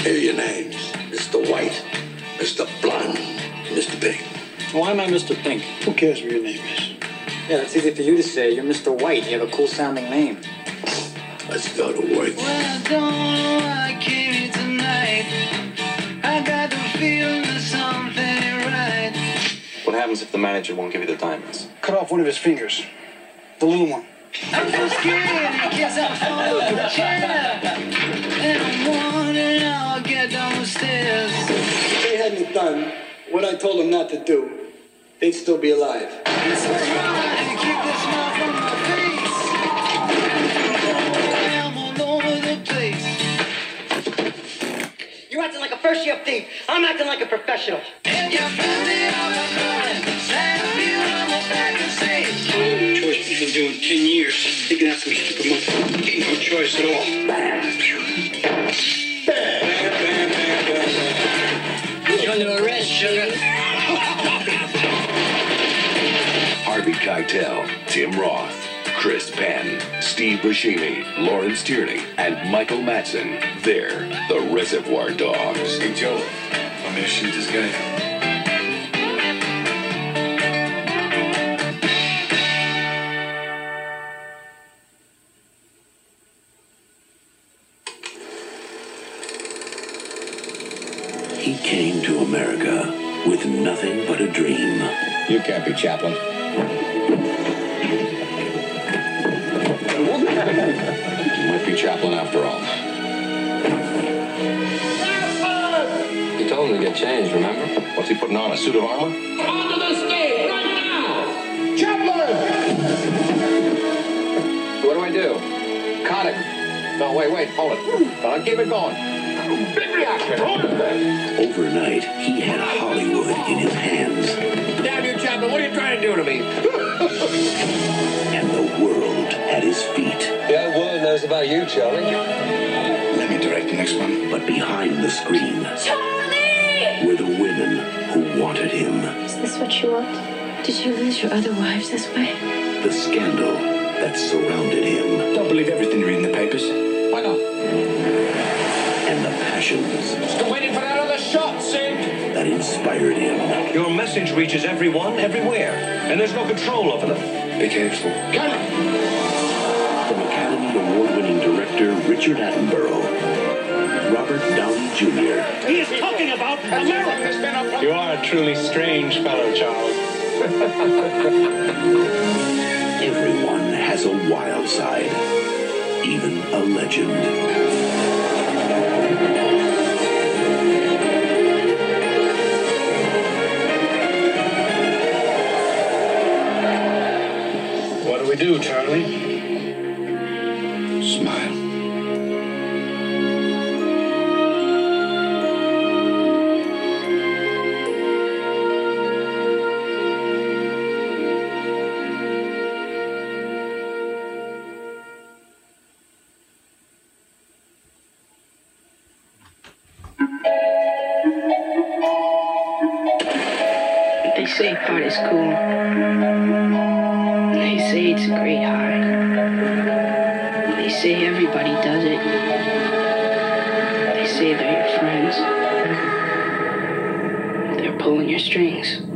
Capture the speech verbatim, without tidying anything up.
Here are your names. Mister White, Mister Blonde, Mister Pink. Why am I Mister Pink? Who cares what your name is? Yeah, it's easy for you to say. You're Mister White. You have a cool-sounding name. Let's go to work. Well, I don't know why I came here tonight. I got the feeling that something ain't right. What happens if the manager won't give you the diamonds? Cut off one of his fingers. The little one. I'm so scared in case I fall off the chair. And I'm wondering how I'll get down the stairs. If they hadn't done what I told them not to do, they'd still be alive. It's so hard to keep the smile from my face. I'm all over the place. You're acting like a first-year thief. I'm acting like a professional. If you found it all the time, sad feeling I'm back to say. Choice we've been doing ten years. They can have some stupid money. Ain't no choice at all. You're under arrest, sugar. Harvey Keitel, Tim Roth, Chris Penn, Steve Buscemi, Lawrence Tierney, and Michael Madsen. They're the Reservoir Dogs. Hey, Joe, want me to shoot this guy? He came to America with nothing but a dream. You can't be Chaplin. You might be Chaplin after all. You told him to get changed, remember? What's he putting on, a suit of armor? Onto the stage right now! Chaplin! What do I do? Cut it. No, wait, wait, hold it. Uh, keep it going. Big reaction. Hold it then. Overnight, he had Hollywood in his hands. Damn you, Chaplin. What are you trying to do to me? And the world at his feet. The whole world knows about you, Charlie. Let me direct the next one. But behind the screen Charlie! were the women who wanted him. Is this what you want? Did you lose your other wives this way? The scandal that surrounded him. Don't believe everything you read in the papers. Why not? And the passions Still waiting for that other shot, Sid. that inspired him. Your message reaches everyone, everywhere, and there's no control over them. Be careful. From Academy Award-winning director Richard Attenborough, Robert Downey Junior He is talking about America. You are a truly strange fellow, Charles. Everyone has a wild side, even a legend. What do we do, Charlie? Smile. They say party's cool. They say it's a great high. They say everybody does it. They say they're your friends. They're pulling your strings.